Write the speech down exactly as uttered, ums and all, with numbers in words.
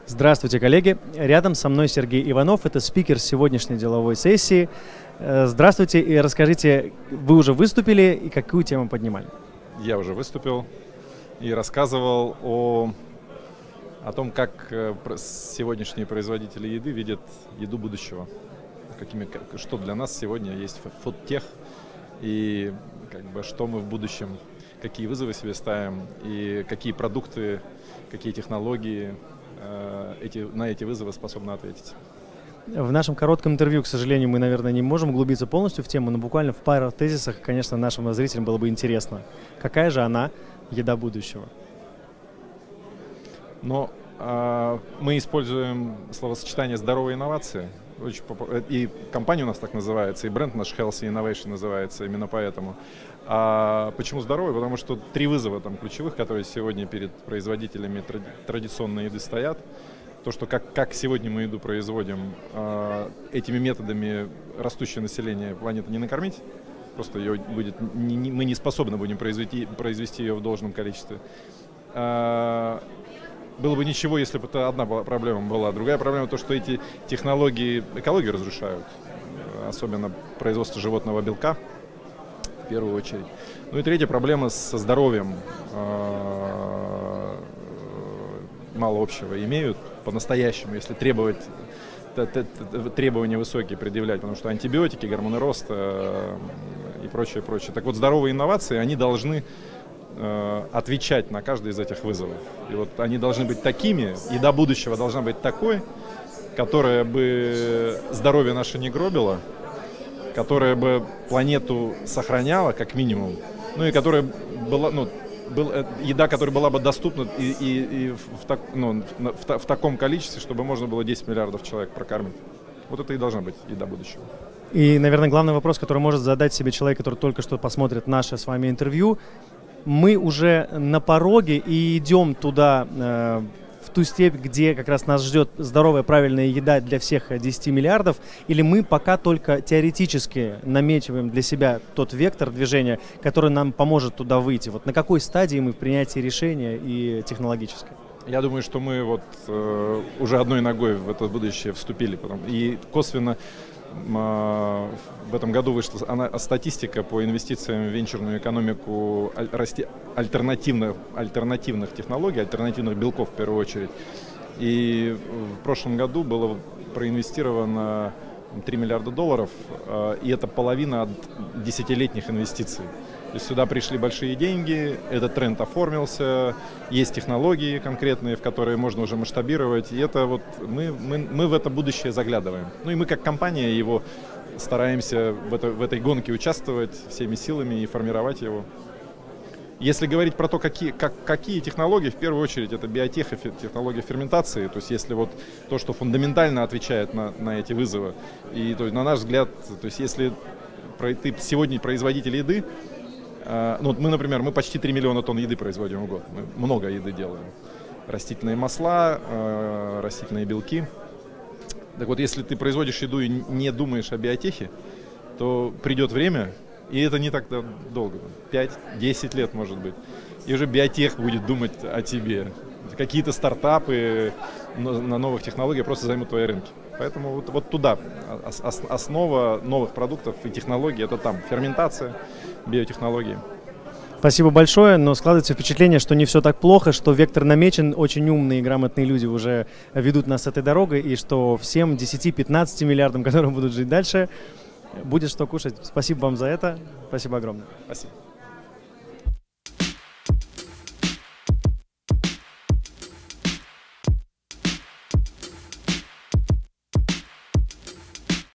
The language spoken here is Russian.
Здравствуйте, коллеги. Рядом со мной Сергей Иванов, это спикер сегодняшней деловой сессии. Здравствуйте и расскажите, вы уже выступили и какую тему поднимали? Я уже выступил и рассказывал о, о том, как сегодняшние производители еды видят еду будущего. Какими, что для нас сегодня есть фудтех и как бы, что мы в будущем, какие вызовы себе ставим и какие продукты, какие технологии эти, на эти вызовы способны ответить. В нашем коротком интервью, к сожалению, мы, наверное, не можем углубиться полностью в тему, но буквально в пару тезисах, конечно, нашим зрителям было бы интересно. Какая же она еда будущего? Но э, мы используем словосочетание «здоровые инновации». Очень поп... И компания у нас так называется, и бренд наш Healthy Innovation называется именно поэтому. А почему здоровый? Потому что три вызова там ключевых, которые сегодня перед производителями тради... традиционной еды стоят. То, что как, как сегодня мы еду производим, э, этими методами растущее население планеты не накормить, просто ее будет, не, не, мы не способны будем произвести, произвести ее в должном количестве. Э, было бы ничего, если бы это одна была, проблема была. Другая проблема то, что эти технологии экологию разрушают, особенно производство животного белка, в первую очередь. Ну и третья проблема со здоровьем. Э, мало общего имеют по-настоящему, если требовать, требования высокие предъявлять, потому что антибиотики, гормоны роста и прочее, прочее. Так вот, здоровые инновации, они должны э, отвечать на каждый из этих вызовов. И вот они должны быть такими, еда будущего должна быть такой, которая бы здоровье наше не гробила, которая бы планету сохраняла, как минимум, ну и которая была, ну, Был, еда, которая была бы доступна и, и, и в, так, ну, в, в таком количестве, чтобы можно было десять миллиардов человек прокормить. Вот это и должна быть еда будущего. И, наверное, главный вопрос, который может задать себе человек, который только что посмотрит наше с вами интервью. Мы уже на пороге и идем туда, э, в ту степь, где как раз нас ждет здоровая, правильная еда для всех десяти миллиардов, или мы пока только теоретически наметиваем для себя тот вектор движения, который нам поможет туда выйти? Вот на какой стадии мы в принятии решения и технологической? Я думаю, что мы вот э, уже одной ногой в это будущее вступили. Потом, и косвенно э, в этом году вышла она, статистика по инвестициям в венчурную экономику расти, альтернативных, альтернативных технологий, альтернативных белков в первую очередь. И в прошлом году было проинвестировано три миллиарда долларов, э, и это половина от десятилетних инвестиций. То есть сюда пришли большие деньги, этот тренд оформился, есть технологии конкретные, в которые можно уже масштабировать, и это вот мы, мы, мы в это будущее заглядываем. Ну и мы как компания его стараемся в, это, в этой гонке участвовать всеми силами и формировать его. Если говорить про то, какие, как, какие технологии, в первую очередь это биотех и технология ферментации, то есть если вот то, что фундаментально отвечает на, на эти вызовы, и то есть, на наш взгляд, то есть если ты сегодня производитель еды, ну, мы, например, мы почти три миллиона тонн еды производим в год. Мы много еды делаем. Растительные масла, э, растительные белки. Так вот, если ты производишь еду и не думаешь о биотехе, то придет время, и это не так долго, пять-десять лет может быть, и уже биотех будет думать о тебе. Какие-то стартапы на новых технологиях просто займут твои рынки. Поэтому вот, вот туда основа новых продуктов и технологий — это там ферментация, биотехнологии. Спасибо большое, но складывается впечатление, что не все так плохо, что вектор намечен, очень умные и грамотные люди уже ведут нас этой дорогой, и что всем десяти-пятнадцати миллиардам, которые будут жить дальше, будет что кушать. Спасибо вам за это. Спасибо огромное. Спасибо.